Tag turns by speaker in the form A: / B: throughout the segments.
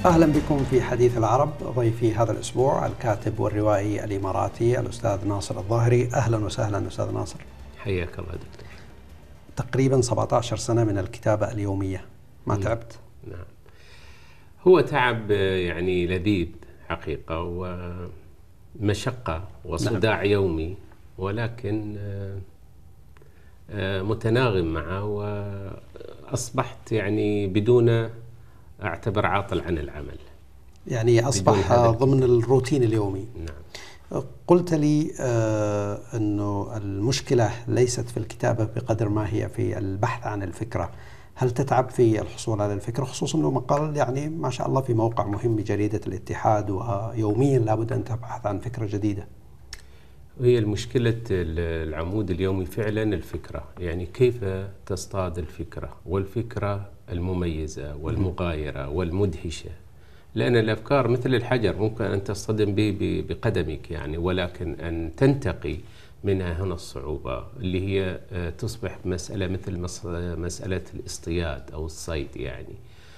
A: أهلا بكم في حديث العرب. ضيفي هذا الأسبوع الكاتب والروائي الإماراتي الأستاذ ناصر الظاهري. أهلا وسهلا أستاذ ناصر.
B: حياك الله دكتور.
A: تقريبا 17 سنة من الكتابة اليومية، ما تعبت؟
B: نعم، هو تعب يعني لذيذ حقيقة، ومشقة وصداع نعم. يومي، ولكن متناغم معه، وأصبحت يعني بدون أعتبر عاطل عن العمل،
A: يعني أصبح ضمن الروتين اليومي.
B: نعم.
A: قلت لي أنه المشكلة ليست في الكتابة بقدر ما هي في البحث عن الفكرة. هل تتعب في الحصول على الفكرة، خصوصا أنه مقال يعني ما شاء الله في موقع مهم بجريدة الاتحاد، ويوميا لابد أن تبحث عن فكرة جديدة؟
B: هي المشكلة العمود اليومي فعلا الفكرة، يعني كيف تصطاد الفكرة، والفكرة المميزة والمغايرة والمدهشة، لأن الأفكار مثل الحجر ممكن أن تصطدم به بقدمك يعني، ولكن أن تنتقي منها هنا الصعوبة، اللي هي تصبح مسألة مثل مسألة الاصطياد أو الصيد يعني.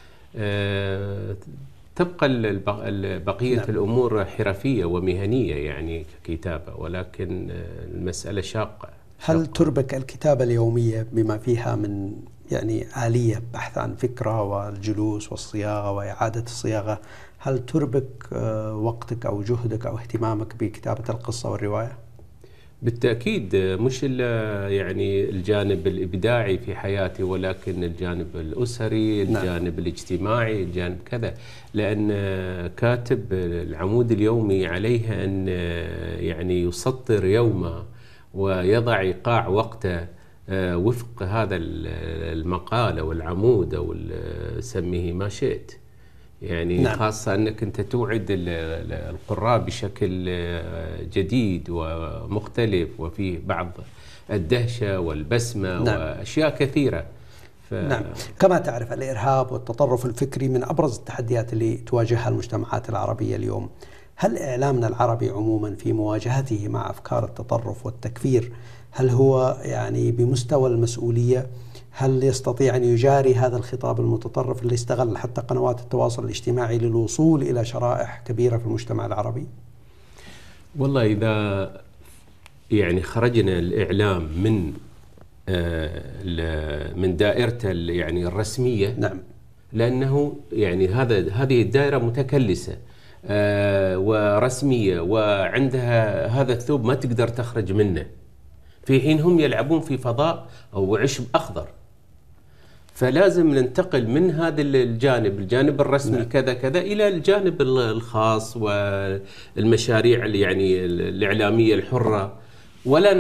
B: تبقى بقية
A: نعم.
B: الأمور حرفية ومهنية يعني ككتابة، ولكن المسألة شاقة.
A: هل تربك الكتابة اليومية بما فيها من يعني آلية بحث عن فكرة والجلوس والصياغة وإعادة الصياغة، هل تربك وقتك أو جهدك أو اهتمامك بكتابة القصة والرواية؟
B: بالتأكيد، مش إلا يعني الجانب الإبداعي في حياتي، ولكن الجانب الأسري، الجانب الاجتماعي، الجانب كذا، لأن كاتب العمود اليومي عليه أن يعني يسطر يومه ويضع إيقاع وقته وفق هذا المقال أو العمود أو سميه ما شئت يعني. نعم. خاصة أنك أنت توعد القراء بشكل جديد ومختلف، وفيه بعض الدهشة والبسمة. نعم. وأشياء كثيرة.
A: نعم. كما تعرف الإرهاب والتطرف الفكري من أبرز التحديات اللي تواجهها المجتمعات العربية اليوم. هل إعلامنا العربي عموما في مواجهته مع أفكار التطرف والتكفير، هل هو يعني بمستوى المسؤولية؟ هل يستطيع أن يجاري هذا الخطاب المتطرف اللي استغل حتى قنوات التواصل الاجتماعي للوصول إلى شرائح كبيرة في المجتمع العربي؟
B: والله إذا يعني خرجنا الإعلام من دائرته يعني الرسمية،
A: نعم،
B: لأنه يعني هذه الدائرة متكلسة ورسمية، وعندها هذا الثوب ما تقدر تخرج منه، في حين هم يلعبون في فضاء أو عشب أخضر. فلازم ننتقل من هذا الجانب الرسمي. نعم. كذا كذا إلى الجانب الخاص والمشاريع يعني الإعلامية الحرة، ولا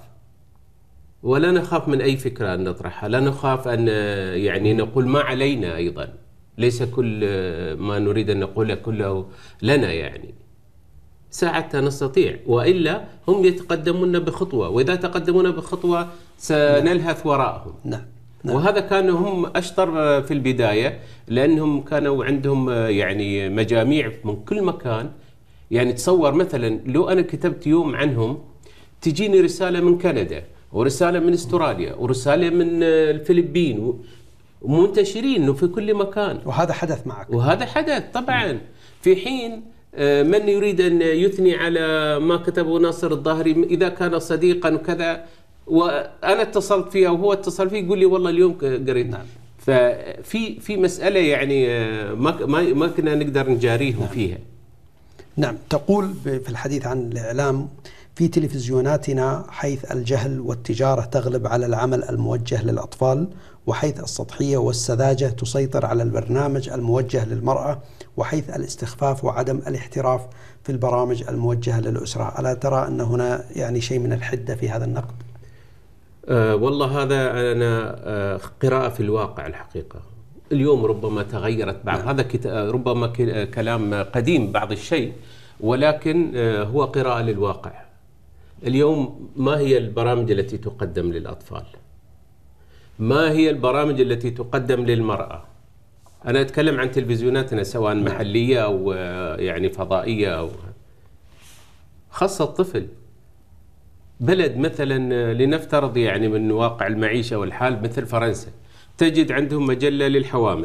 B: نخاف من أي فكرة أن نطرحها، لا نخاف أن يعني نقول ما علينا. أيضا ليس كل ما نريد أن نقوله كله لنا يعني، ساعتها نستطيع، وإلا هم يتقدمون بخطوة، وإذا تقدمون بخطوة سنلهث وراءهم.
A: نعم.
B: نعم. وهذا كانوا هم أشطر في البداية، لأنهم كانوا عندهم يعني مجاميع من كل مكان. يعني تصور مثلا لو أنا كتبت يوم عنهم، تجيني رسالة من كندا، ورسالة من استراليا، ورسالة من الفلبين، ومنتشرين في كل مكان.
A: وهذا حدث معك؟
B: وهذا حدث طبعا. في حين من يريد أن يثني على ما كتبه ناصر الظاهري إذا كان صديقا وكذا، وأنا اتصلت فيه أو هو اتصل فيه، يقول لي والله اليوم قريت. نعم. ففي مسألة يعني ما كنا نقدر نجاريهم. نعم. فيها.
A: نعم. تقول في الحديث عن الإعلام: في تلفزيوناتنا حيث الجهل والتجارة تغلب على العمل الموجه للأطفال، وحيث السطحية والسذاجة تسيطر على البرنامج الموجه للمرأة، وحيث الاستخفاف وعدم الاحتراف في البرامج الموجهة للأسرة. ألا ترى أن هنا يعني شيء من الحدة في هذا النقد؟
B: والله هذا أنا قراءة في الواقع الحقيقة. اليوم ربما تغيرت بعض. نعم. هذا ربما كلام قديم بعض الشيء، ولكن هو قراءة للواقع. اليوم ما هي البرامج التي تقدم للأطفال؟ ما هي البرامج التي تقدم للمرأة؟ أنا أتكلم عن تلفزيوناتنا سواء محلية أو يعني فضائية أو خاصة الطفل. بلد مثلا لنفترض يعني من واقع المعيشة والحال مثل فرنسا، تجد عندهم مجلة للحوامل،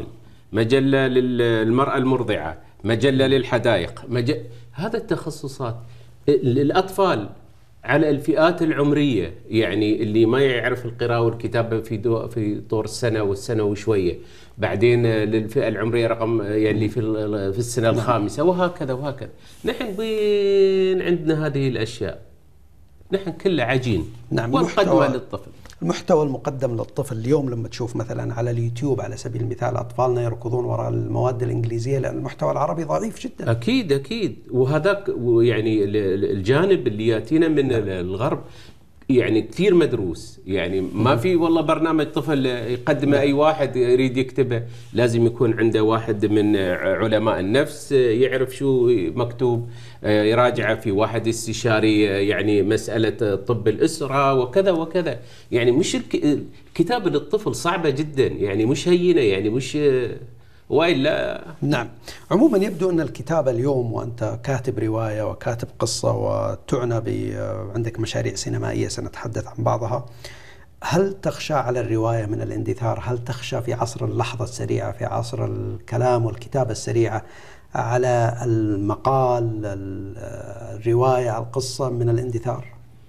B: مجلة للمرأة المرضعة، مجلة للحدائق، هذا التخصصات. الأطفال على الفئات العمرية، يعني اللي ما يعرف القراءة والكتابة في طور السنة والسنة وشوية، بعدين للفئة العمرية رقم يعني في السنة الخامسة، وهكذا وهكذا. نحن وين عندنا هذه الأشياء؟ نحن كله عجين.
A: نعم.
B: ونقدمه للطفل.
A: المحتوى المقدم للطفل اليوم لما تشوف مثلا على اليوتيوب على سبيل المثال أطفالنا يركضون وراء المواد الإنجليزية لأن المحتوى العربي ضعيف جدا.
B: أكيد أكيد. وهذاك يعني الجانب اللي ياتينا من الغرب يعني كثير مدروس، يعني ما في والله برنامج طفل يقدمه أي واحد يريد يكتبه، لازم يكون عنده واحد من علماء النفس يعرف شو مكتوب، يراجعه في واحد استشاري يعني مسألة طب الأسرة وكذا وكذا. يعني مش الكتابة للطفل صعبة جدا، يعني مش هينة، يعني مش وإلا.
A: نعم. عموما يبدو أن الكتابة اليوم وأنت كاتب رواية وكاتب قصة وتعنى عندك مشاريع سينمائية سنتحدث عن بعضها، هل تخشى على الرواية من الاندثار؟ هل تخشى في عصر اللحظة السريعة، في عصر الكلام والكتابة السريعة، على المقال الرواية القصة من الاندثار؟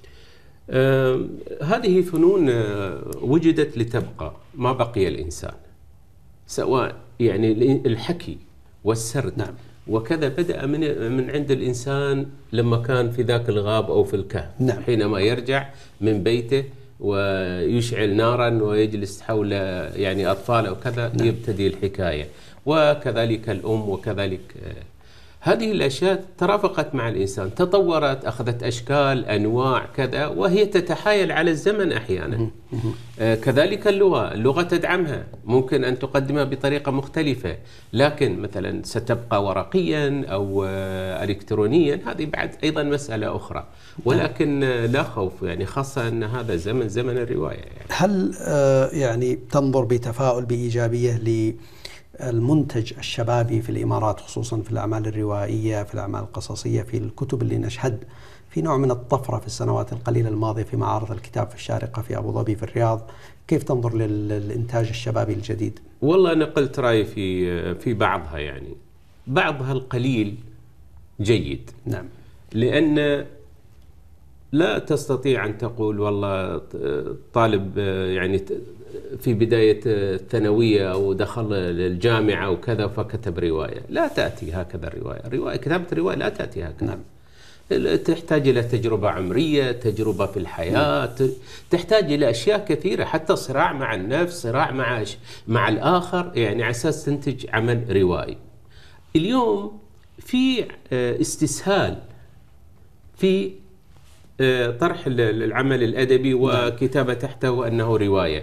B: هذه فنون وجدت لتبقى، ما بقي الإنسان، سواء يعني الحكي والسرد.
A: نعم.
B: وكذا بدأ من عند الإنسان لما كان في ذاك الغاب أو في الكهف.
A: نعم.
B: حينما يرجع من بيته ويشعل نارا ويجلس حول يعني أطفاله وكذا. نعم. يبتدي الحكاية. وكذلك الأم، وكذلك هذه الأشياء ترافقت مع الإنسان، تطورت، أخذت أشكال، أنواع كذا، وهي تتحايل على الزمن أحيانا. كذلك اللغة تدعمها، ممكن أن تقدمها بطريقة مختلفة، لكن مثلا ستبقى ورقيا أو إلكترونيا، هذه بعد أيضا مسألة أخرى. ولكن لا خوف، يعني خاصة أن هذا زمن الرواية. يعني
A: هل يعني تنظر بتفاؤل بإيجابية المنتج الشبابي في الإمارات، خصوصا في الأعمال الروائية، في الأعمال القصصية، في الكتب اللي نشهد في نوع من الطفرة في السنوات القليلة الماضية في معارض الكتاب في الشارقة في أبو ظبي في الرياض؟ كيف تنظر للإنتاج الشبابي الجديد؟
B: والله أنا قلت رأيي في بعضها، يعني بعضها القليل جيد.
A: نعم.
B: لأن لا تستطيع أن تقول والله طالب يعني في بداية الثانوية أو دخل الجامعة وكذا فكتب رواية. لا تأتي هكذا الرواية. كتابة الرواية لا تأتي هكذا.
A: نعم.
B: تحتاج إلى تجربة عمرية، تجربة في الحياة. نعم. تحتاج إلى أشياء كثيرة، حتى صراع مع النفس، صراع مع الآخر، يعني على أساس تنتج عمل روائي. اليوم في استسهال في طرح العمل الأدبي وكتابة تحته أنه رواية،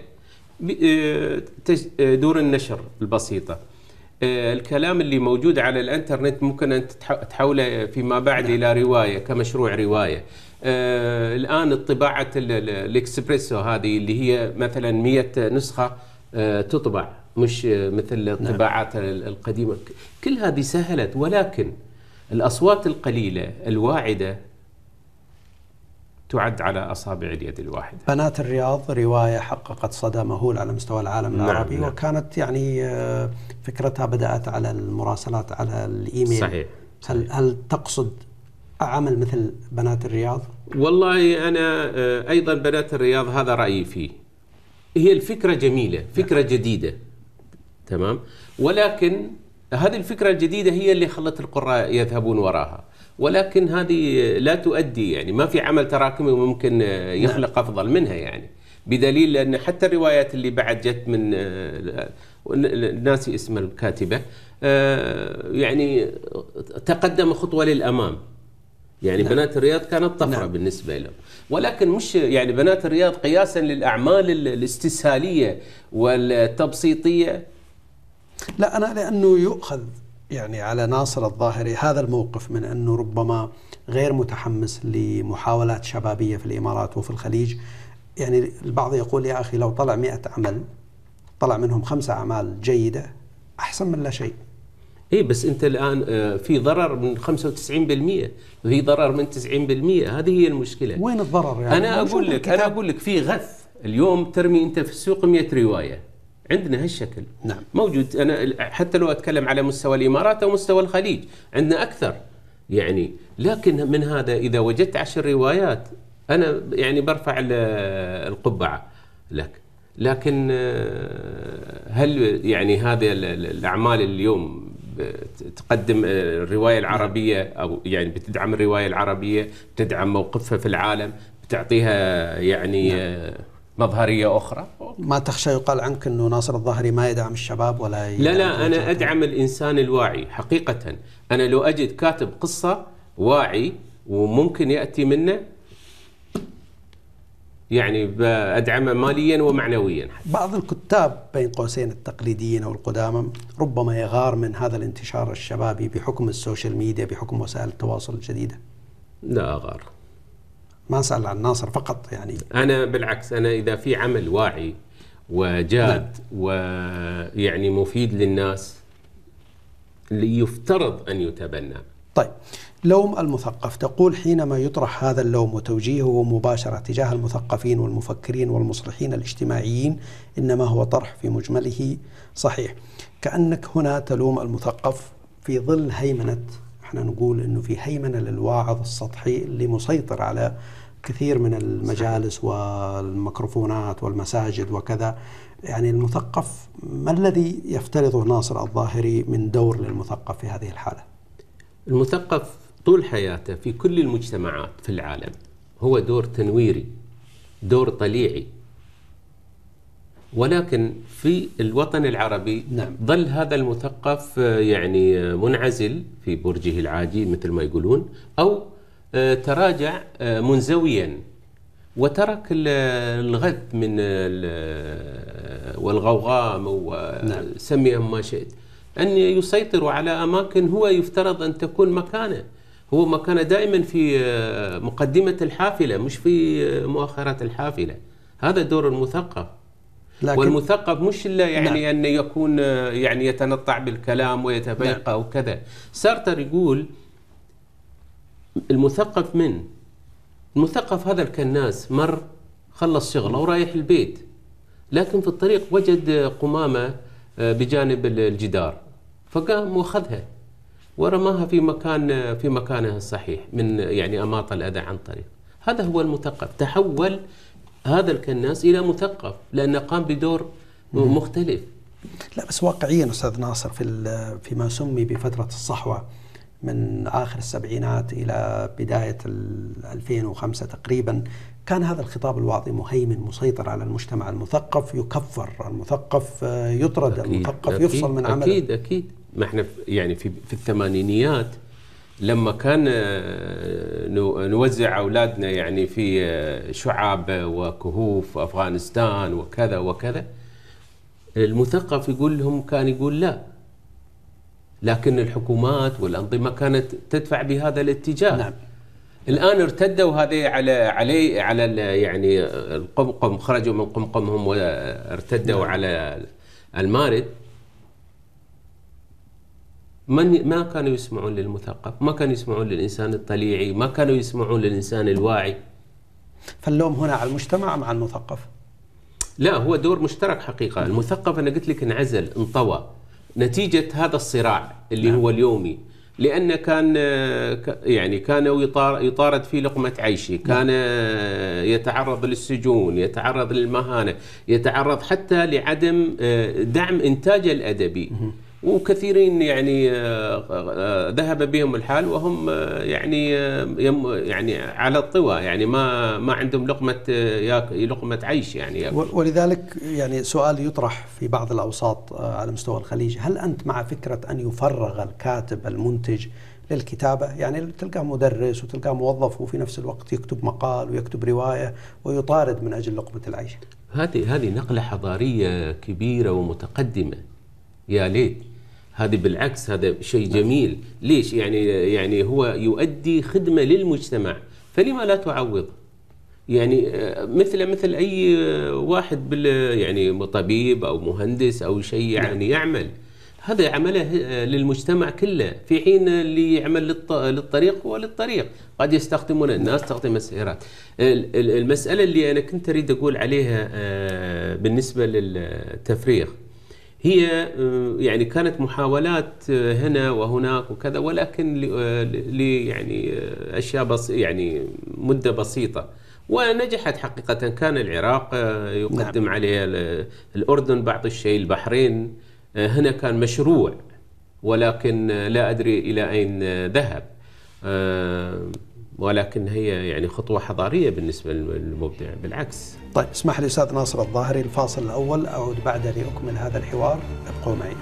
B: دور النشر البسيطة، الكلام اللي موجود على الانترنت ممكن أن تحوله فيما بعد إلى رواية كمشروع رواية. الآن الطباعة الإكسبريسو هذه اللي هي مثلا 100 نسخة تطبع، مش مثل الطباعات القديمة. كل هذه سهلت، ولكن الأصوات القليلة الواعدة تعد على أصابع اليد الواحدة.
A: بنات الرياض رواية حققت صدى مهول على مستوى العالم العربي. نعم. وكانت يعني فكرتها بدأت على المراسلات على الإيميل.
B: صحيح.
A: هل تقصد عمل مثل بنات الرياض؟ والله
B: أنا أيضا بنات الرياض هذا رأيي فيه. هي الفكرة جميلة، فكرة جديدة، تمام، ولكن هذه الفكرة الجديدة هي اللي خلت القراء يذهبون وراها، ولكن هذه لا تؤدي، يعني ما في عمل تراكمي ممكن يخلق أفضل منها، يعني بدليل أن حتى الروايات اللي بعد جت من ناسي اسم الكاتبة يعني تقدم خطوة للأمام. يعني بنات الرياض كانت طفرة بالنسبة له، ولكن مش يعني بنات الرياض قياسا للأعمال الاستسهالية والتبسيطية.
A: لا، أنا لأنه يؤخذ يعني على ناصر الظاهري هذا الموقف من أنه ربما غير متحمس لمحاولات شبابية في الإمارات وفي الخليج. يعني البعض يقول يا أخي لو طلع 100 عمل طلع منهم 5 أعمال جيدة أحسن من لا شيء.
B: إيه بس أنت الآن في ضرر من 95% وفي ضرر من 90%. هذه هي المشكلة.
A: وين الضرر؟ يعني
B: أنا أقول لك في غث. اليوم ترمي أنت في السوق 100 رواية، عندنا هالشكل
A: نعم.
B: موجود. أنا حتى لو أتكلم على مستوى الإمارات أو مستوى الخليج عندنا أكثر يعني. لكن من هذا إذا وجدت 10 روايات أنا يعني برفع القبعة لك. لكن هل يعني هذه الأعمال اليوم تقدم الرواية العربية أو يعني بتدعم الرواية العربية، بتدعم موقفها في العالم، بتعطيها يعني مظهرية أخرى؟
A: ما تخشى يقال عنك أنه ناصر الظاهري ما يدعم الشباب ولا يدعم؟
B: لا أنا أدعم الإنسان الواعي حقيقة. أنا لو أجد كاتب قصة واعي وممكن يأتي منه يعني أدعمه ماليا ومعنويا.
A: بعض الكتاب بين قوسين التقليديين أو القدامى ربما يغار من هذا الانتشار الشبابي بحكم السوشيال ميديا، بحكم وسائل التواصل الجديدة.
B: لا أغار،
A: ما سأل عن ناصر فقط يعني.
B: أنا بالعكس، أنا إذا في عمل واعي وجاد ويعني مفيد للناس اللي يفترض أن يتبنى.
A: طيب، لوم المثقف، تقول حينما يطرح هذا اللوم وتوجيهه مباشرة تجاه المثقفين والمفكرين والمصلحين الاجتماعيين إنما هو طرح في مجمله صحيح. كأنك هنا تلوم المثقف في ظل هيمنة، احنا نقول إنه في هيمنة للواعظ السطحي اللي مسيطر على كثير من المجالس والميكروفونات والمساجد وكذا. يعني المثقف، ما الذي يفترضه ناصر الظاهري من دور للمثقف في هذه الحالة؟
B: المثقف طول حياته في كل المجتمعات في العالم هو دور تنويري، دور طليعي. ولكن في الوطن العربي ظل هذا المثقف يعني منعزل في برجه العاجي مثل ما يقولون، أو تراجع منزويا وترك الغث من والغوغاء وسميهم ما شئت أن يسيطروا على أماكن هو يفترض أن تكون مكانه. هو مكانه دائما في مقدمة الحافلة مش في مؤخرة الحافلة. هذا دور المثقف. والمثقف مش إلا يعني أن يكون يعني يتنطع بالكلام ويتفيقه وكذا. سارتر يقول المثقف من المثقف هذا الكناس مر خلص شغله ورايح البيت، لكن في الطريق وجد قمامة بجانب الجدار فقام واخذها ورماها في مكانها الصحيح من يعني أماط الأذى عن طريق. هذا هو المثقف. تحول هذا الكناس إلى مثقف لأنه قام بدور مختلف.
A: لا بس واقعيا أستاذ ناصر، فيما سمي بفترة الصحوة من آخر السبعينات إلى بداية 2005 تقريبا، كان هذا الخطاب الواعظي مهيمن مسيطر على المجتمع. المثقف يكفر، المثقف يطرد، المثقف يفصل من عمله.
B: أكيد. ما احنا يعني في الثمانينيات لما كان نوزع أولادنا يعني في شعاب وكهوف أفغانستان وكذا وكذا، المثقف كان يقول لا، لكن الحكومات والأنظمة كانت تدفع بهذا الاتجاه.
A: نعم.
B: الآن ارتدوا هذه على يعني القمقم، خرجوا من قمقمهم وارتدوا
A: نعم.
B: على المارد. ما كانوا يسمعون للمثقف، ما كانوا يسمعون للإنسان الطليعي، ما كانوا يسمعون للإنسان الواعي.
A: فاللوم هنا على المجتمع مع المثقف؟
B: لا، هو دور مشترك حقيقة. المثقف أنا قلت لك انعزل، انطوى نتيجة هذا الصراع اللي هو اليومي، لأن كان يطارد في لقمة عيشه، كان يتعرض للسجون، يتعرض للمهانة، يتعرض حتى لعدم دعم إنتاجه الأدبي. وكثيرين يعني ذهب بهم الحال وهم يعني على الطوى، يعني ما عندهم لقمة عيش يعني.
A: ولذلك يعني سؤال يطرح في بعض الأوساط على مستوى الخليج: هل أنت مع فكرة أن يفرغ الكاتب المنتج للكتابة؟ يعني تلقاه مدرس وتلقاه موظف وفي نفس الوقت يكتب مقال ويكتب رواية ويطارد من أجل لقمة العيش.
B: هذه نقلة حضارية كبيرة ومتقدمة، يا ليت. هذه بالعكس، هذا شيء جميل. ليش؟ يعني هو يؤدي خدمة للمجتمع، فلما لا تعوض؟ يعني مثل أي واحد يعني طبيب أو مهندس أو شيء يعني يعمل. هذا عمله للمجتمع كله، في حين اللي يعمل للطريق وللطريق قد يستخدمون الناس تستخدم السيارات. المسألة اللي أنا كنت أريد أقول عليها بالنسبة للتفريغ، هي يعني كانت محاولات هنا وهناك وكذا، ولكن يعني أشياء يعني مدة بسيطة ونجحت حقيقة. كان العراق يقدم عليها، الأردن بعض الشيء، البحرين هنا كان مشروع، ولكن لا أدري إلى أين ذهب، ولكن هي يعني خطوة حضارية بالنسبة للمبدع بالعكس.
A: طيب اسمح لي أستاذ ناصر الظاهري، الفاصل الأول، أعود بعد لأكمل هذا الحوار، ابقوا معي.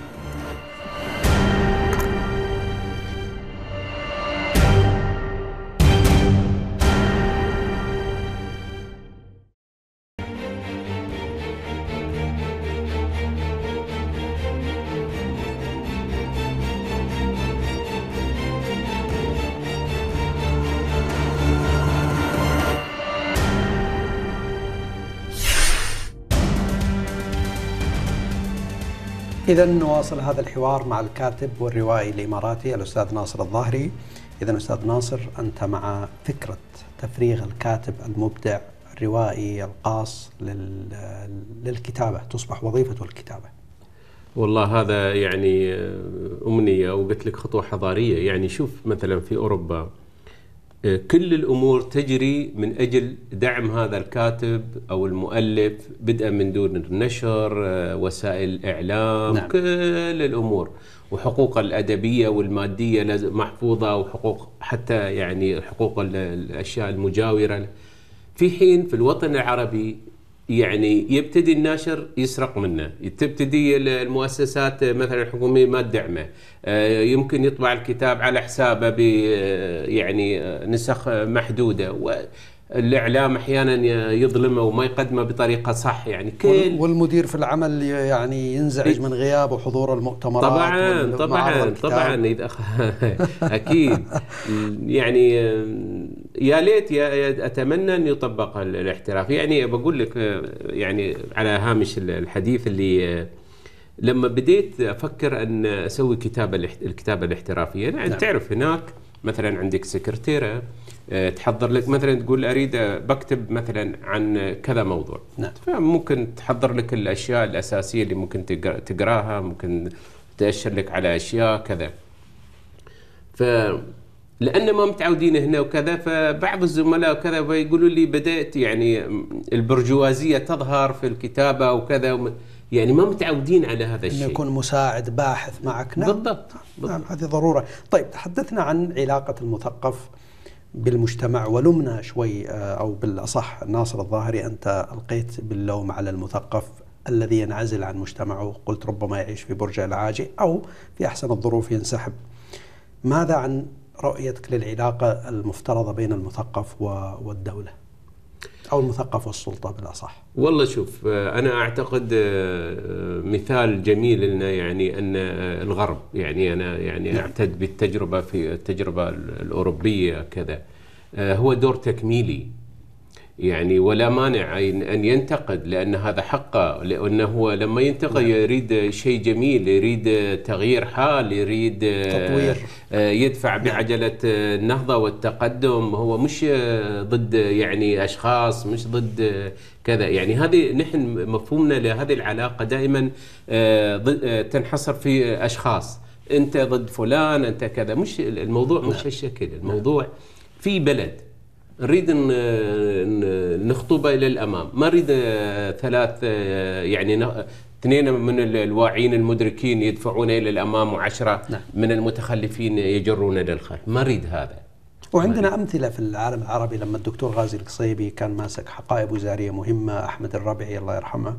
A: إذا نواصل هذا الحوار مع الكاتب والروائي الإماراتي الأستاذ ناصر الظاهري. إذا أستاذ ناصر، أنت مع فكرة تفريغ الكاتب المبدع الروائي القاص للكتابة، تصبح وظيفته الكتابة؟
B: والله هذا يعني أمنية، وقلت لك خطوة حضارية. يعني شوف مثلا في أوروبا كل الأمور تجري من أجل دعم هذا الكاتب أو المؤلف، بدءا من دون النشر، وسائل الإعلام، نعم. كل الأمور، وحقوق الأدبية والمادية محفوظة، وحقوق حتى يعني حقوق الأشياء المجاورة. في حين في الوطن العربي يعني يبتدي الناشر يسرق منه، تبتدي المؤسسات مثلا الحكومية ما تدعمه، يمكن يطبع الكتاب على حسابه ب يعني نسخ محدودة، والإعلام أحيانا يظلمه وما يقدمه بطريقة صح. يعني
A: والمدير في العمل يعني ينزعج من غياب وحضور المؤتمرات.
B: طبعا إذا أكيد. يعني يا ليت أتمنى أن يطبق الاحتراف. يعني بقول لك يعني على هامش الحديث، اللي لما بديت أفكر أن أسوي الكتابة الاحترافية، يعني نعم. تعرف هناك مثلا عندك سكرتيرة تحضر لك، مثلا تقول أريد بكتب مثلا عن كذا موضوع، نعم. فممكن تحضر لك الأشياء الأساسية اللي ممكن تقراها، ممكن تأشر لك على أشياء كذا. لأن ما متعودين هنا وكذا، فبعض الزملاء وكذا بيقولوا لي بدأت يعني البرجوازية تظهر في الكتابة وكذا، يعني ما متعودين على هذا الشيء،
A: إنه يكون مساعد باحث معك. نعم.
B: بالضبط.
A: نعم، هذه ضرورة. طيب تحدثنا عن علاقة المثقف بالمجتمع، ولمنا شوي، أو بالأصح ناصر الظاهري أنت ألقيت باللوم على المثقف الذي ينعزل عن مجتمعه، قلت ربما يعيش في برج العاجي أو في أحسن الظروف ينسحب. ماذا عن رؤيتك للعلاقة المفترضة بين المثقف والدولة، أو المثقف والسلطة بالأصح؟
B: والله شوف، أنا أعتقد مثال جميل لنا يعني أن الغرب، يعني أنا يعني نعم. أعتد بالتجربة في التجربة الأوروبية كذا، هو دور تكميلي، يعني ولا مانع أن ينتقد، لأن هذا حقه، لأنه هو لما ينتقد يريد شيء جميل، يريد تغيير حال، يريد
A: تطوير،
B: يدفع بعجلة النهضة والتقدم. هو مش ضد يعني أشخاص، مش ضد كذا. يعني هذه نحن مفهومنا لهذه العلاقة دائما تنحصر في أشخاص، أنت ضد فلان، أنت كذا. مش الموضوع مش هالشكل، الموضوع في بلد نريد نخطبه إلى الأمام، ما نريد ثلاث يعني اثنين من الواعين المدركين يدفعون إلى الأمام، وعشرة من المتخلفين يجرون إلى الخلف. ما نريد هذا.
A: وعندنا أمثلة في العالم العربي، لما الدكتور غازي القصيبي كان ماسك حقائب وزارية مهمة، أحمد الربعي الله يرحمه،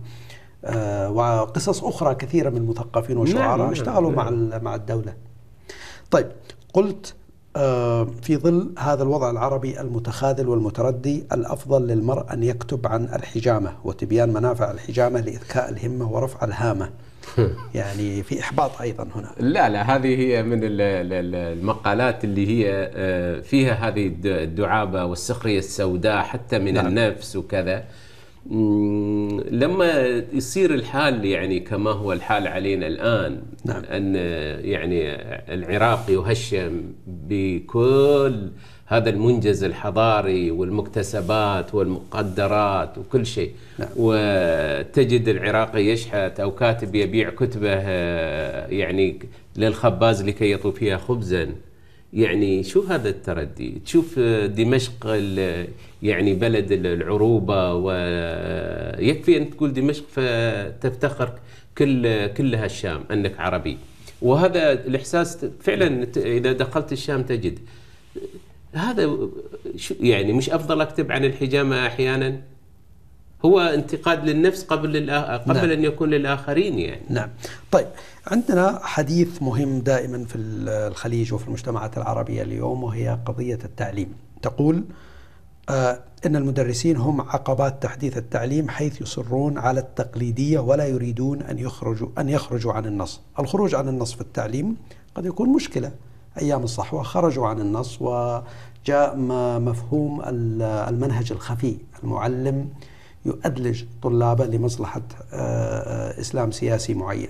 A: وقصص أخرى كثيرة من المثقفين والشعراء اشتغلوا مع الدولة. طيب قلت في ظل هذا الوضع العربي المتخاذل والمتردي، الأفضل للمرء أن يكتب عن الحجامة وتبيان منافع الحجامة لإذكاء الهمة ورفع الهامة. يعني في إحباط أيضا هنا.
B: لا هذه هي من المقالات اللي هي فيها هذه الدعابة والسخرية السوداء حتى من نعم. النفس وكذا. لما يصير الحال يعني كما هو الحال علينا الآن،
A: نعم.
B: أن يعني العراق يهشم بكل هذا المنجز الحضاري والمكتسبات والمقدرات وكل شيء،
A: نعم.
B: وتجد العراقي يشحت أو كاتب يبيع كتبه يعني للخباز لكي يطوي فيها خبزا. يعني شو هذا التردي؟ تشوف دمشق يعني بلد العروبة، ويكفي أن تقول دمشق فتفتخر كلها الشام أنك عربي. وهذا الإحساس فعلا إذا دخلت الشام تجد هذا. يعني مش أفضل أكتب عن الحجامة أحيانا؟ هو انتقاد للنفس قبل
A: نعم.
B: أن يكون للآخرين يعني.
A: نعم. طيب، عندنا حديث مهم دائما في الخليج وفي المجتمعات العربية اليوم، وهي قضية التعليم. تقول إن المدرسين هم عقبات تحديث التعليم، حيث يصرون على التقليدية ولا يريدون أن يخرجوا عن النص. الخروج عن النص في التعليم قد يكون مشكلة. أيام الصحوة خرجوا عن النص وجاء مفهوم المنهج الخفي. المعلم يؤدلج طلابه لمصلحة إسلام سياسي معين.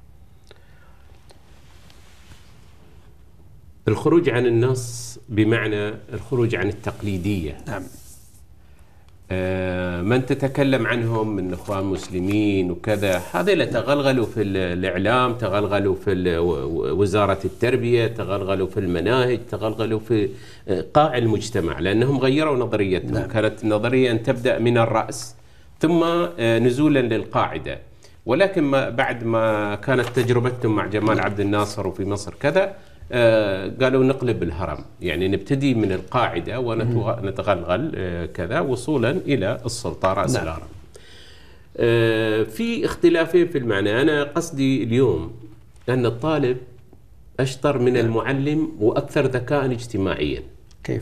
B: الخروج عن النص بمعنى الخروج عن التقليدية.
A: نعم.
B: من تتكلم عنهم من إخوان مسلمين وكذا، هذا تغلغلوا في الإعلام، تغلغلوا في وزارة التربية، تغلغلوا في المناهج، تغلغلوا في قاع المجتمع، لأنهم غيروا نظريتهم.
A: نعم.
B: كانت النظرية أن تبدأ من الرأس ثم نزولا للقاعدة. ولكن بعد ما كانت تجربتهم مع جمال عبد الناصر وفي مصر كذا، قالوا نقلب الهرم، يعني نبتدي من القاعدة ونتغلغل كذا وصولا إلى السلطة رأس الهرم. في اختلافين في المعنى. أنا قصدي اليوم أن الطالب أشطر من المعلم وأكثر ذكاء اجتماعيا.
A: كيف؟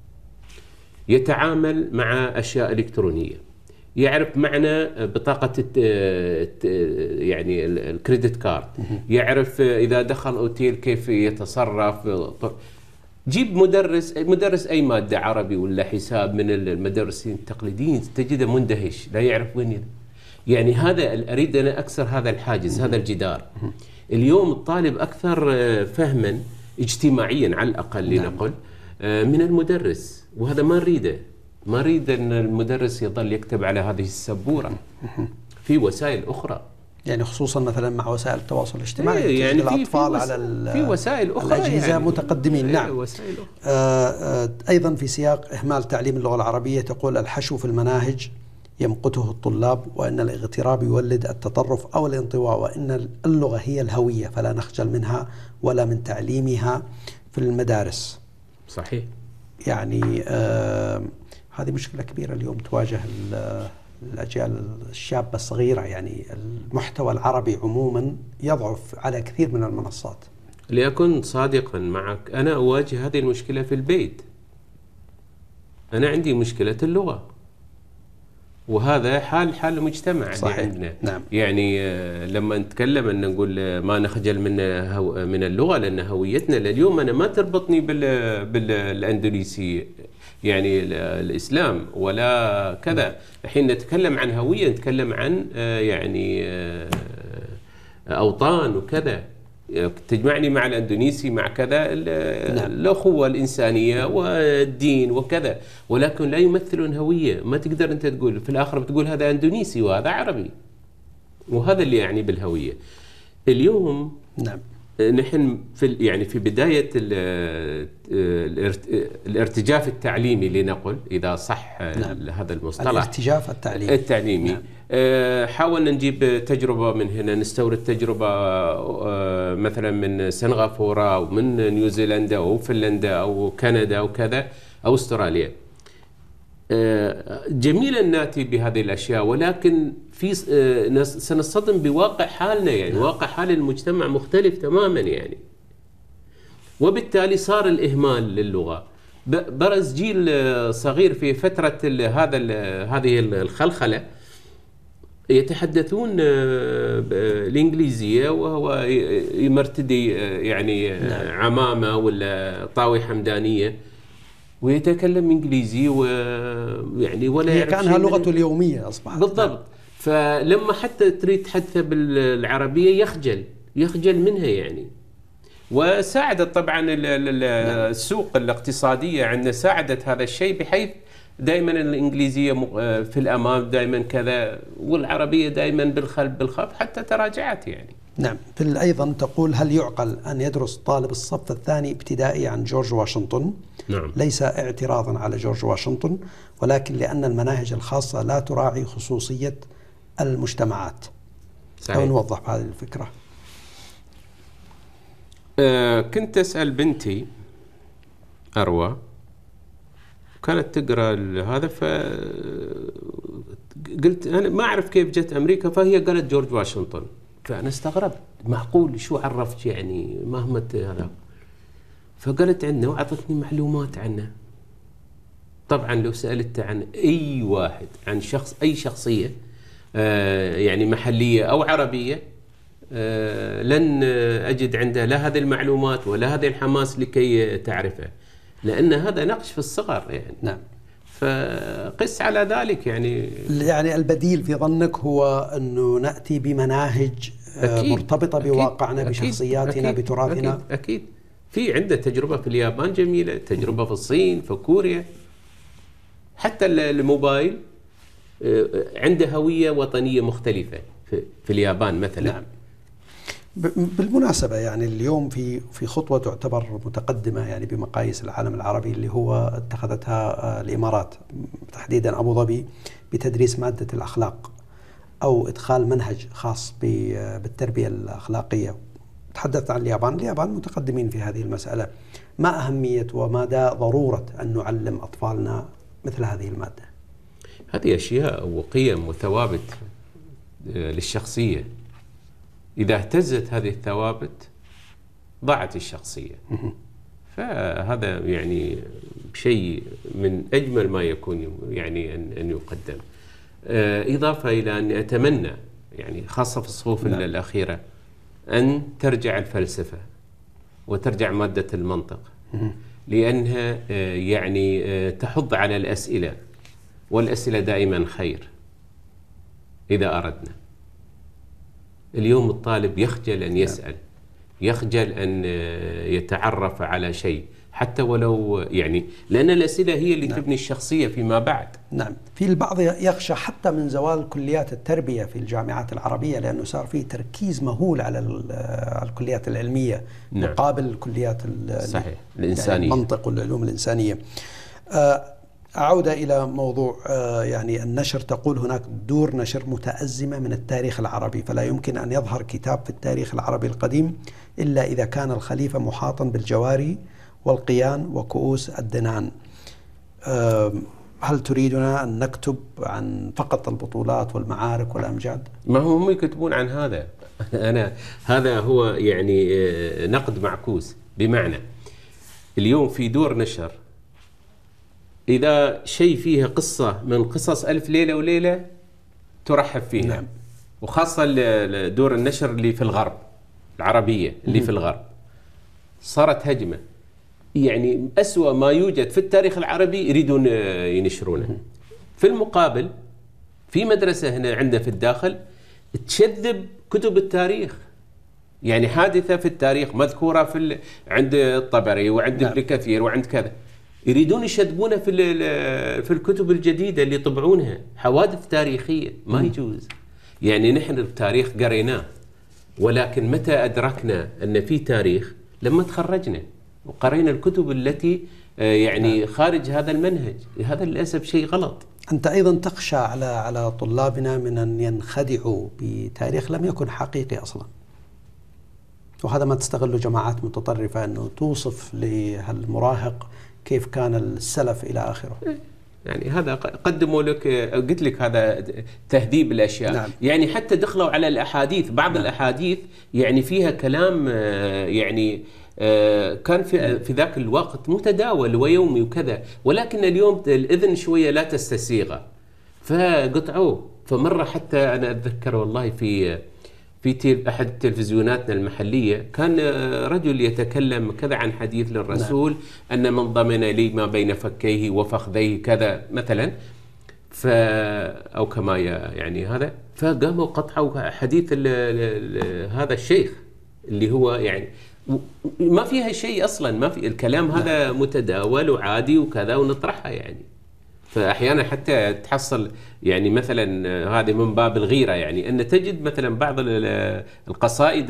B: يتعامل مع أشياء إلكترونية، يعرف معنى بطاقة يعني الكريدت كارد، يعرف إذا دخل أوتيل كيف يتصرف. جيب مدرس أي مادة، عربي ولا حساب، من المدرسين التقليديين تجده مندهش، لا يعرف وين يعني. هذا أريد أنا أكسر هذا الحاجز، هذا الجدار. اليوم الطالب أكثر فهما اجتماعيا على الأقل لنقل من المدرس، وهذا ما نريده. ما أريد أن المدرس يظل يكتب على هذه السبورة. في وسائل أخرى،
A: يعني خصوصا مثلا مع وسائل التواصل الاجتماعي،
B: يعني
A: الأطفال على
B: في وسائل أخرى،
A: الأجهزة يعني متقدمين. نعم.
B: وسائل أخرى.
A: أيضا في سياق إهمال تعليم اللغة العربية، تقول الحشو في المناهج يمقته الطلاب، وأن الاغتراب يولد التطرف أو الانطواء، وأن اللغة هي الهوية فلا نخجل منها ولا من تعليمها في المدارس.
B: صحيح.
A: يعني هذه مشكلة كبيرة اليوم تواجه الأجيال الشابة الصغيرة. يعني المحتوى العربي عموما يضعف على كثير من المنصات.
B: لأكون صادقا معك، أنا أواجه هذه المشكلة في البيت. أنا عندي مشكلة اللغة، وهذا حال المجتمع اللي عندنا.
A: نعم.
B: يعني لما نتكلم أن نقول ما نخجل من اللغة، لأن هويتنا لليوم أنا ما تربطني بالأندونيسي يعني الإسلام ولا كذا. الحين نتكلم عن هوية، نتكلم عن يعني أوطان وكذا تجمعني مع الأندونيسي مع كذا، الأخوة الإنسانية والدين وكذا، ولكن لا يمثلون هوية. ما تقدر أنت تقول في الآخر بتقول هذا أندونيسي وهذا عربي، وهذا اللي يعني بالهوية اليوم.
A: نعم.
B: نحن في بداية الارتجاف التعليمي لنقل، إذا صح
A: نعم.
B: هذا المصطلح،
A: الارتجاف التعليمي.
B: نعم. حاولنا نجيب تجربة من هنا، نستورد تجربة مثلا من سنغافورة ومن نيوزيلندا أو فنلندا أو كندا أو كذا أو أستراليا. جميلا ناتي بهذه الأشياء، ولكن سنصطدم بواقع حالنا، يعني واقع حال المجتمع مختلف تماما يعني. وبالتالي صار الإهمال للغة. برز جيل صغير في فترة هذه الخلخلة يتحدثون الإنجليزية وهو يمرتدي يعني عمامة ولا طاوي حمدانية. ويتكلم انجليزي ويعني ولا
A: هي
B: يعرف
A: كانها
B: شيء
A: لغته اليوميه اصبحت.
B: بالضبط. فلما حتى تريد تحدثه بالعربيه يخجل منها يعني. وساعدت طبعا السوق الاقتصاديه عندنا ساعدت هذا الشيء، بحيث دائما الانجليزيه في الامام دائما كذا، والعربيه دائما بالخلف حتى تراجعت يعني.
A: نعم. أيضا تقول: هل يعقل أن يدرس طالب الصف الثاني ابتدائي عن جورج واشنطن؟
B: نعم.
A: ليس اعتراضا على جورج واشنطن، ولكن لأن المناهج الخاصة لا تراعي خصوصية المجتمعات.
B: صحيح.
A: أو نوضح هذه الفكرة.
B: كنت أسأل بنتي أروى، كانت تقرأ هذا، فقلت أنا ما أعرف كيف جت أمريكا، فهي قالت جورج واشنطن، فأنا استغربت، معقول شو عرفت يعني مهما هذا؟ فقالت عنه وأعطتني معلومات عنه. طبعا لو سألت عن أي واحد، عن شخص، أي شخصية يعني محلية أو عربية، لن أجد عنده لا هذه المعلومات ولا هذا الحماس لكي تعرفه، لأن هذا نقش في الصغر يعني.
A: نعم.
B: فقس على ذلك يعني.
A: يعني البديل في ظنك هو أنه نأتي بمناهج مرتبطة بواقعنا، بشخصياتنا، بتراثنا.
B: أكيد. في عنده تجربة في اليابان جميلة، تجربة في الصين، في كوريا، حتى الموبايل عنده هوية وطنية مختلفة في اليابان مثلا.
A: نعم. بالمناسبة يعني اليوم في خطوة تعتبر متقدمة يعني بمقاييس العالم العربي، اللي هو اتخذتها الإمارات، تحديدا أبو ظبي، بتدريس مادة الأخلاق أو إدخال منهج خاص بالتربية الأخلاقية. تحدثت عن اليابان متقدمين في هذه المسألة. ما أهمية ومدى ضرورة أن نعلم أطفالنا مثل هذه المادة؟
B: هذه أشياء وقيم وثوابت للشخصية، إذا اهتزت هذه الثوابت ضاعت الشخصية. فهذا يعني شيء من أجمل ما يكون يعني أن يقدم. إضافة إلى أني أتمنى يعني خاصة في الصفوف الأخيرة أن ترجع الفلسفة وترجع مادة المنطق، لأنها يعني تحض على الأسئلة، والأسئلة دائما خير إذا أردنا. اليوم الطالب يخجل أن يسأل، يخجل أن يتعرف على شيء، حتى ولو يعني، لأن الأسئلة هي اللي تبني الشخصية فيما بعد.
A: نعم. في البعض يخشى حتى من زوال كليات التربية في الجامعات العربية، لأنه صار في تركيز مهول على الكليات العلمية مقابل الكليات
B: صحيح الإنسانية،
A: يعني المنطق والعلوم الإنسانية. أعود إلى موضوع يعني النشر. تقول هناك دور نشر متأزمة من التاريخ العربي، فلا يمكن أن يظهر كتاب في التاريخ العربي القديم إلا إذا كان الخليفة محاطا بالجواري والقيان وكؤوس الدنان. هل تريدنا أن نكتب عن فقط البطولات والمعارك والأمجاد؟
B: ما هم يكتبون عن هذا. هذا هو يعني نقد معكوس، بمعنى اليوم في دور نشر إذا شيء فيها قصة من قصص ألف ليلة وليلة ترحب فيها.
A: نعم.
B: وخاصة دور النشر اللي في الغرب، العربية اللي في الغرب، صارت هجمة. يعني أسوأ ما يوجد في التاريخ العربي يريدون ينشرونه. في المقابل في مدرسة هنا عندنا في الداخل تشذب كتب التاريخ، يعني حادثة في التاريخ مذكورة عند الطبري وعند ابن كثير وعند كذا، يريدون يشذبونه في الكتب الجديدة اللي طبعونها، حوادث تاريخية. ما يجوز. يعني نحن التاريخ قريناه، ولكن متى أدركنا أن في تاريخ؟ لما تخرجنا وقرينا الكتب التي يعني خارج هذا المنهج. هذا للأسف شيء غلط.
A: أنت أيضا تخشى على طلابنا من أن ينخدعوا بتاريخ لم يكن حقيقي أصلا، وهذا ما تستغله جماعات متطرفة أنه توصف لهالمراهق كيف كان السلف إلى آخره.
B: يعني هذا قدموا لك، قلت لك هذا تهذيب الأشياء.
A: نعم.
B: يعني حتى دخلوا على الأحاديث، بعض الأحاديث يعني فيها كلام يعني كان في ذاك الوقت متداول ويومي وكذا، ولكن اليوم الإذن شوية لا تستسيغه فقطعوه. فمرة حتى أنا أتذكر والله في أحد تلفزيوناتنا المحلية كان رجل يتكلم كذا عن حديث للرسول أن من ضمن لي ما بين فكيه وفخذيه كذا مثلا، أو كما يعني هذا، فقاموا قطعوا حديث هذا الشيخ اللي هو يعني ما فيها شيء أصلا، ما في الكلام هذا متداول وعادي وكذا ونطرحها يعني. فأحيانا حتى تحصل يعني مثلا هذه من باب الغيرة، يعني أن تجد مثلا بعض القصائد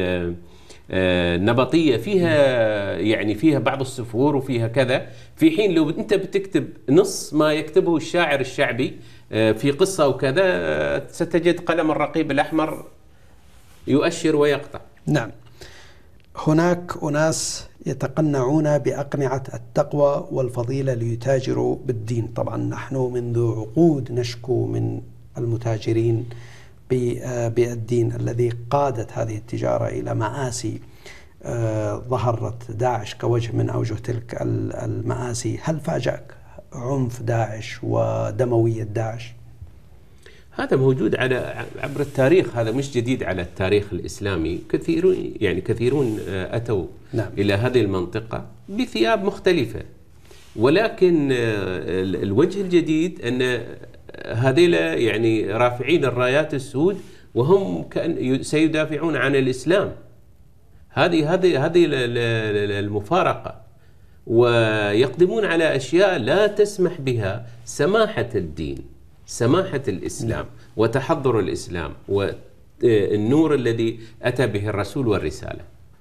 B: النبطية فيها يعني فيها بعض السفور وفيها كذا، في حين لو أنت بتكتب نص ما يكتبه الشاعر الشعبي في قصة وكذا ستجد قلم الرقيب الأحمر يؤشر ويقطع.
A: نعم. هناك أناس يتقنعون بأقنعة التقوى والفضيلة ليتاجروا بالدين. طبعا نحن منذ عقود نشكو من المتاجرين بالدين الذي قادت هذه التجارة إلى مآسي ظهرت داعش كوجه من أوجه تلك المآسي. هل فاجأك عنف داعش ودموية داعش؟
B: هذا موجود عبر التاريخ، هذا مش جديد على التاريخ الإسلامي. كثيرون أتوا إلى هذه المنطقة بثياب مختلفة، ولكن الوجه الجديد أن هذيل يعني رافعين الرايات السود وهم سيدافعون عن الإسلام. هذه المفارقة، ويقدمون على أشياء لا تسمح بها سماحة الدين، سماحة الإسلام وتحضر الإسلام والنور الذي أتى به الرسول والرسالة.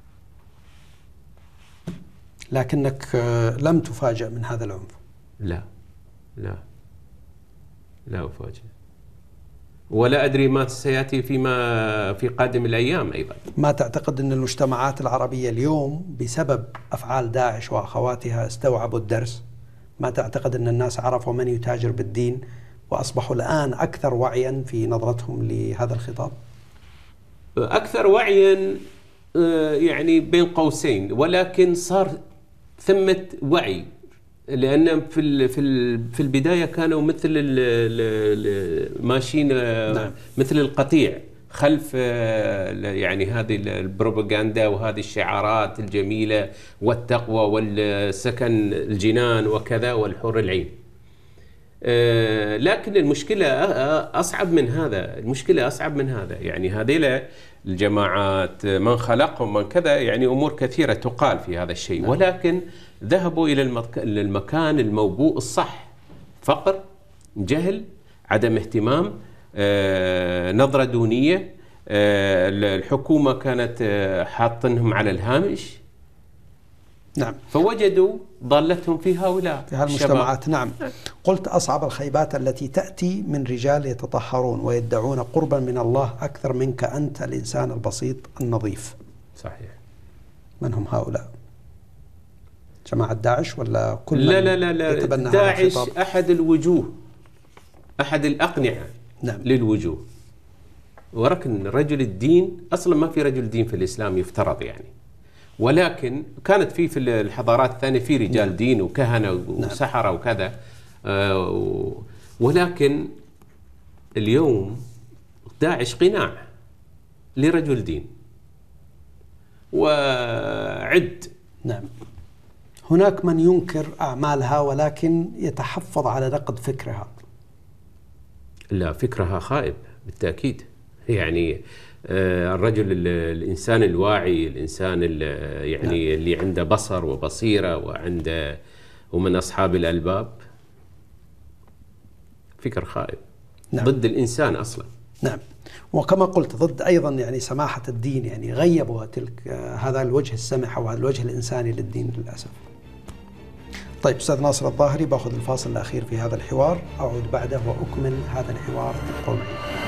A: لكنك لم تفاجأ من هذا العنف؟
B: لا أفاجأ، ولا أدري ما سيأتي في قادم الأيام أيضا.
A: ما تعتقد أن المجتمعات العربية اليوم بسبب أفعال داعش وأخواتها استوعبوا الدرس؟ ما تعتقد أن الناس عرفوا من يتاجر بالدين وأصبحوا الآن أكثر وعيا في نظرتهم لهذا الخطاب؟
B: أكثر وعيا يعني بين قوسين، ولكن صار ثمة وعي، لأن في البداية كانوا مثل ماشيين مثل القطيع خلف يعني هذه البروباغندا وهذه الشعارات الجميلة والتقوى والسكن الجنان وكذا والحور العين. لكن المشكلة أصعب من هذا، يعني هذه الجماعات من خلقهم من كذا، يعني أمور كثيرة تقال في هذا الشيء، ولكن ذهبوا إلى المكان الموبوء الصح. فقر، جهل، عدم اهتمام، نظرة دونية، الحكومة كانت حاطنهم على الهامش.
A: نعم.
B: فوجدوا ضالتهم في هؤلاء
A: في هالمجتمعات. نعم. قلت أصعب الخيبات التي تأتي من رجال يتطهرون ويدعون قربا من الله أكثر منك أنت الإنسان البسيط النظيف.
B: صحيح. من
A: هم هؤلاء؟ جماعة داعش ولا كل
B: لا
A: يتبنى
B: داعش أحد الوجوه، أحد الأقنعة للوجوه. ولكن رجل الدين أصلا ما في رجل دين في الإسلام يفترض يعني، ولكن كانت في الحضارات الثانية في رجال دين وكهنة وسحرة وكذا، ولكن اليوم داعش قناع لرجل دين وعد.
A: نعم. هناك من ينكر أعمالها ولكن يتحفظ على نقد فكرها.
B: لا، فكرها خائب بالتأكيد. يعني الرجل الإنسان الواعي، الإنسان يعني اللي عنده بصر وبصيرة ومن أصحاب الألباب، فكر خائب ضد الإنسان أصلا.
A: نعم. وكما قلت ضد أيضا يعني سماحة الدين، يعني غيبوا هذا الوجه السمح وهذا الوجه الإنساني للدين للأسف. طيب أستاذ ناصر الظاهري، بأخذ الفاصل الأخير في هذا الحوار، أعود بعده وأكمل هذا الحوار. ابقوا معي.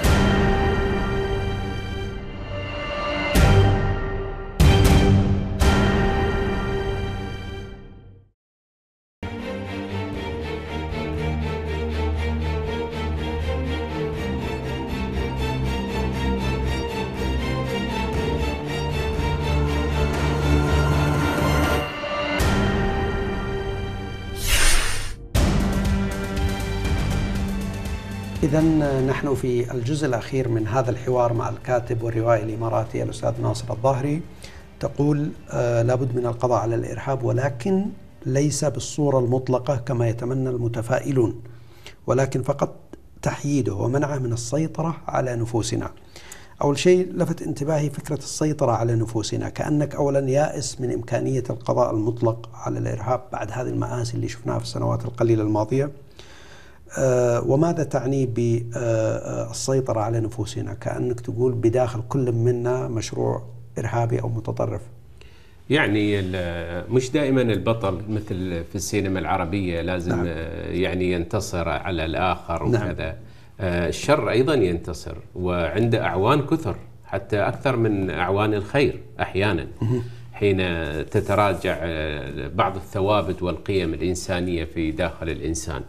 A: إذا نحن في الجزء الأخير من هذا الحوار مع الكاتب والروائي الإماراتي الأستاذ ناصر الظاهري. تقول لابد من القضاء على الإرهاب، ولكن ليس بالصورة المطلقة كما يتمنى المتفائلون، ولكن فقط تحييده ومنعه من السيطرة على نفوسنا. أول شيء لفت انتباهي فكرة السيطرة على نفوسنا، كأنك أولا يائس من إمكانية القضاء المطلق على الإرهاب بعد هذه المآسي اللي شفناها في السنوات القليلة الماضية. وماذا تعني بالسيطرة على نفوسنا؟ كأنك تقول بداخل كل منا مشروع إرهابي أو متطرف.
B: يعني مش دائما البطل مثل في السينما العربية لازم
A: نعم.
B: يعني ينتصر على الآخر وكذا.
A: نعم.
B: الشر أيضا ينتصر وعنده أعوان كثر، حتى أكثر من أعوان الخير أحيانا حين تتراجع بعض الثوابت والقيم الإنسانية في داخل الإنسان.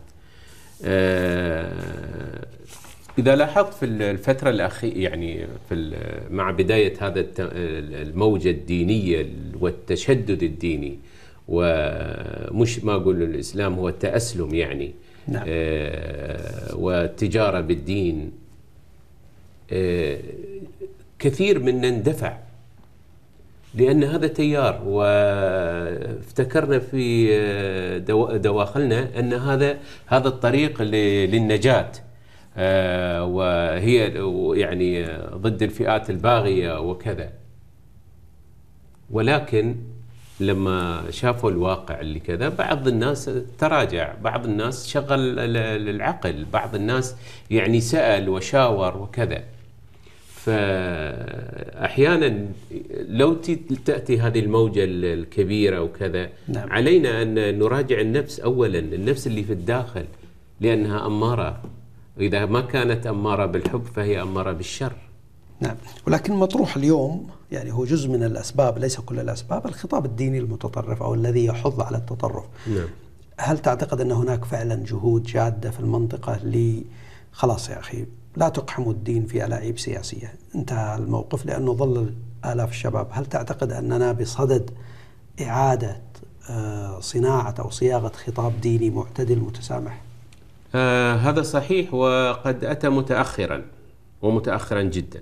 B: إذا لاحظت في الفترة الأخيرة يعني مع بداية هذا الموجة الدينية والتشدد الديني، ومش ما أقول الإسلام هو التأسلم يعني.
A: نعم.
B: والتجارة بالدين، كثير منا اندفع لأن هذا تيار، وافتكرنا في دواخلنا أن هذا الطريق للنجاة، وهي يعني ضد الفئات الباغية وكذا. ولكن لما شافوا الواقع اللي كذا بعض الناس تراجع، بعض الناس شغل العقل، بعض الناس يعني سأل وشاور وكذا. فأحيانا لو تأتي هذه الموجة الكبيرة وكذا،
A: نعم.
B: علينا أن نراجع النفس أولا، النفس اللي في الداخل، لأنها أمارة، إذا ما كانت أمارة بالحب فهي أمارة بالشر.
A: نعم. ولكن مطروح اليوم يعني هو جزء من الأسباب، ليس كل الأسباب، الخطاب الديني المتطرف أو الذي يحض على التطرف.
B: نعم.
A: هل تعتقد أن هناك فعلا جهود جادة في المنطقة خلاص يا أخي لا تقحموا الدين في ألاعيب سياسية، انتهى الموقف لأنه ظل آلاف الشباب؟ هل تعتقد أننا بصدد إعادة صناعة أو صياغة خطاب ديني معتدل متسامح؟
B: هذا صحيح، وقد أتى متأخرا ومتأخرا جدا.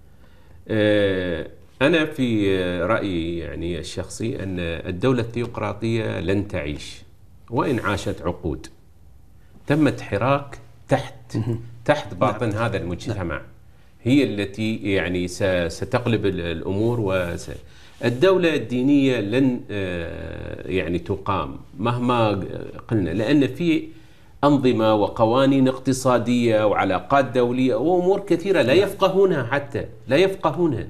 B: أنا في رأيي يعني الشخصي أن الدولة الثيوقراطية لن تعيش وإن عاشت عقود. تمت حراك تحت باطن هذا المجتمع، هي التي يعني ستقلب الأمور. الدولة الدينية لن يعني تقام مهما قلنا، لأن في أنظمة وقوانين اقتصادية وعلاقات دولية وأمور كثيرة لا يفقهونها، حتى لا يفقهونها.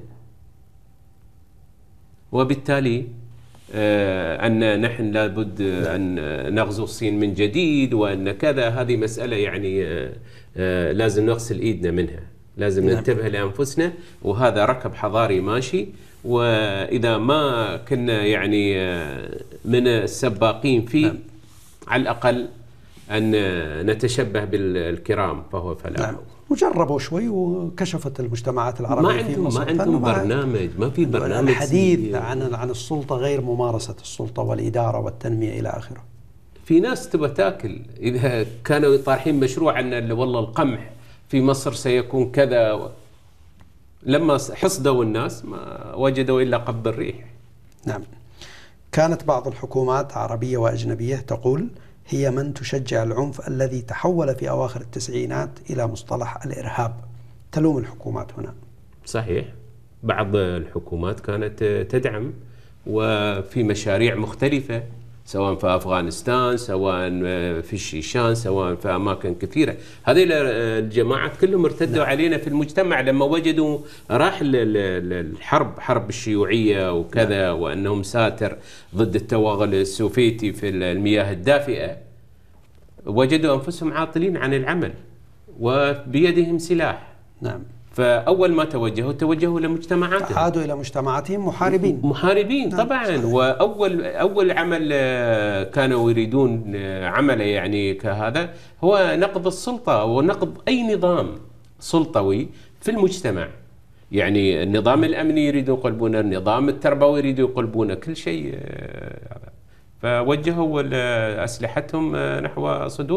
B: وبالتالي أن نحن لابد أن نغزو الصين من جديد وأن كذا، هذه مسألة يعني لازم نغسل إيدنا منها، لازم ننتبه لأنفسنا، وهذا ركب حضاري ماشي. وإذا ما كنا يعني من السباقين فيه، على الأقل أن نتشبه بالكرام فهو فلاح.
A: نعم. وجربوا شوي وكشفت المجتمعات العربية في مصر
B: ما عندهم برنامج، ما في برنامج.
A: الحديث عن السلطة غير ممارسة السلطة والإدارة والتنمية إلى آخره.
B: في ناس تبى تاكل، إذا كانوا طارحين مشروع أن والله القمح في مصر سيكون كذا، لما حصدوا الناس ما وجدوا إلا قبض الريح.
A: نعم. كانت بعض الحكومات عربية وأجنبية تقول هي من تشجع العنف الذي تحول في أواخر التسعينات إلى مصطلح الإرهاب. تلوم الحكومات هنا؟ صحيح،
B: بعض الحكومات كانت تدعم وفي مشاريع مختلفة، سواء في أفغانستان، سواء في الشيشان، سواء في أماكن كثيرة. هذه الجماعات كلهم ارتدوا علينا في المجتمع لما وجدوا راح حرب الشيوعية وكذا، وأنهم ساتر ضد التوغل السوفيتي في المياه الدافئة، وجدوا أنفسهم عاطلين عن العمل وبيدهم سلاح.
A: نعم.
B: فأول ما توجهوا لمجتمعاتهم،
A: عادوا إلى مجتمعاتهم محاربين
B: طبعا.
A: صحيح.
B: وأول عمل كانوا يريدون عمله يعني كهذا هو نقض السلطة ونقض أي نظام سلطوي في المجتمع. يعني النظام الأمني يريدون يقلبونه، النظام التربوي يريدون يقلبونه، كل شيء. فوجهوا أسلحتهم نحو صدورهم.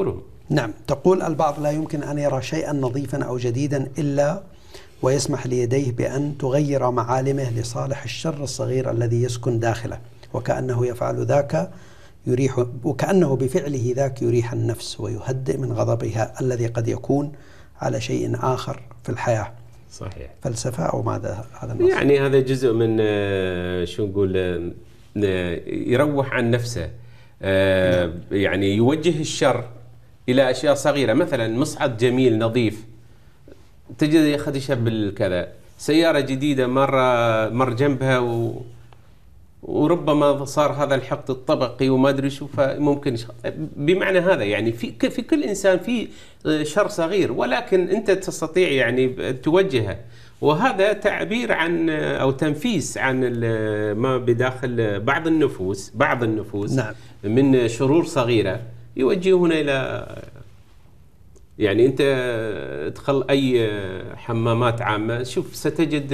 A: نعم. تقول البعض لا يمكن أن يرى شيئا نظيفا أو جديدا إلا ويسمح ليديه بأن تغير معالمه لصالح الشر الصغير الذي يسكن داخله، وكأنه يفعل ذاك وكأنه بفعله ذاك يريح النفس ويهدئ من غضبها الذي قد يكون على شيء آخر في الحياة.
B: صحيح.
A: فلسفة أو ماذا هذا النص؟
B: يعني هذا جزء من شو نقول، يروح عن نفسه. يعني يوجه الشر إلى أشياء صغيرة، مثلا مصعد جميل نظيف تجد يخدشها بالكذا، سيارة جديدة مر جنبها وربما صار هذا الحقد الطبقي وما أدري شو، فممكن بمعنى هذا يعني في كل إنسان في شر صغير، ولكن أنت تستطيع يعني توجهه، وهذا تعبير عن أو تنفيس عن ما بداخل بعض النفوس
A: نعم.
B: من شرور صغيرة يوجهون إلى، يعني أنت ادخل أي حمامات عامة شوف ستجد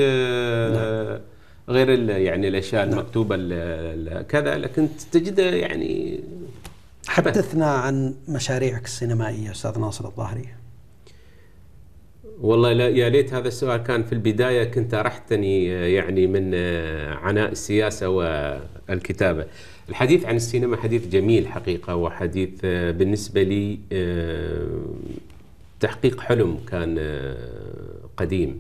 B: غير يعني الأشياء المكتوبة كذا، لكن تجد يعني.
A: حدثنا عن مشاريعك السينمائية أستاذ ناصر الظاهري.
B: والله لا، يا ليت هذا السؤال كان في البداية، كنت أرحتني يعني من عناء السياسة والكتابة. الحديث عن السينما حديث جميل حقيقة، وحديث بالنسبة لي تحقيق حلم كان قديم،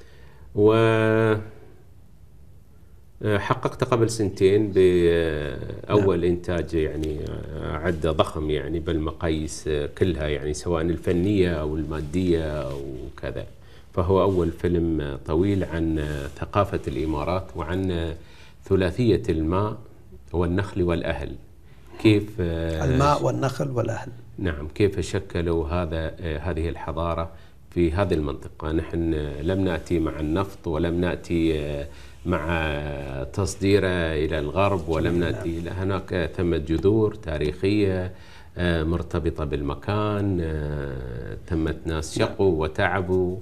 B: وحققت قبل سنتين بأول إنتاج يعني عدة ضخم يعني بالمقاييس كلها، يعني سواء الفنية أو المادية أو كذا. فهو أول فيلم طويل عن ثقافة الإمارات وعن ثلاثية الماء والنخل والأهل، كيف
A: الماء والنخل والأهل.
B: نعم، كيف شكلوا هذه الحضارة في هذه المنطقة. نحن لم نأتي مع النفط، ولم نأتي مع تصديره إلى الغرب، ولم نأتي إلى هناك. ثمة جذور تاريخية مرتبطة بالمكان، ثمة ناس شقوا وتعبوا.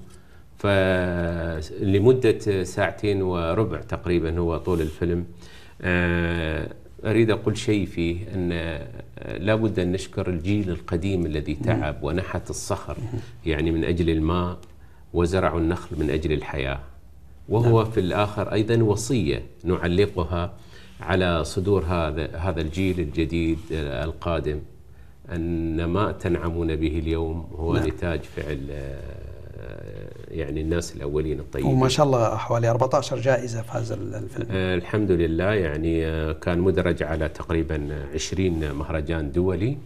B: فلمدة ساعتين وربع تقريبا هو طول الفيلم. أريد أقول شيء فيه، أن لا بد أن نشكر الجيل القديم الذي تعب ونحت الصخر يعني من أجل الماء، وزرعوا النخل من أجل الحياة. وهو في الآخر أيضا وصية نعلقها على صدور هذا الجيل الجديد القادم، أن ما تنعمون به اليوم هو نتاج فعل يعني الناس الأولين الطيبين.
A: وما شاء الله حوالي 14 جائزة فاز الفيلم.
B: الحمد لله، يعني كان مدرج على تقريبا 20 مهرجان دولي،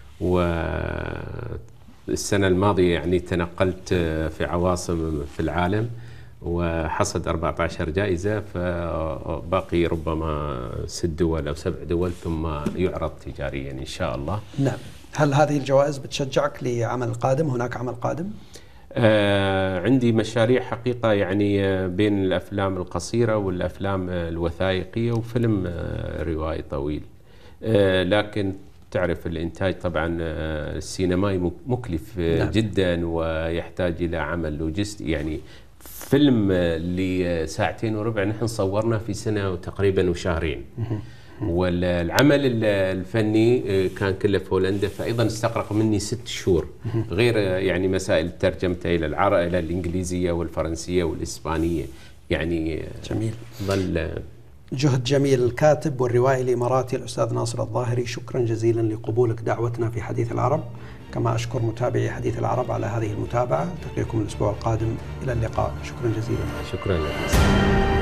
B: والسنة الماضية يعني تنقلت في عواصم في العالم وحصد 14 جائزة، فباقي ربما 6 دول أو 7 دول ثم يعرض تجاريا إن شاء الله.
A: نعم. هل هذه الجوائز بتشجعك لعمل قادم؟ هناك عمل قادم؟
B: عندي مشاريع حقيقة، يعني بين الأفلام القصيرة والأفلام الوثائقية وفيلم روائي طويل. لكن تعرف الإنتاج طبعا السينمائي مكلف جدا، ويحتاج إلى عمل لوجستي. يعني فيلم لساعتين وربع نحن صورنا في سنة تقريبا وشهرين، والعمل الفني كان كله في هولندا، فأيضا استغرق مني 6 شهور، غير يعني مسائل ترجمته إلى إلى الإنجليزية والفرنسية والإسبانية. يعني
A: جميل،
B: ظل
A: جهد جميل. الكاتب والروائي الإماراتي الأستاذ ناصر الظاهري، شكرا جزيلا لقبولك دعوتنا في حديث العرب، كما أشكر متابعي حديث العرب على هذه المتابعة. ألتقيكم الأسبوع القادم، إلى اللقاء. شكرا جزيلا.
B: شكرا لك.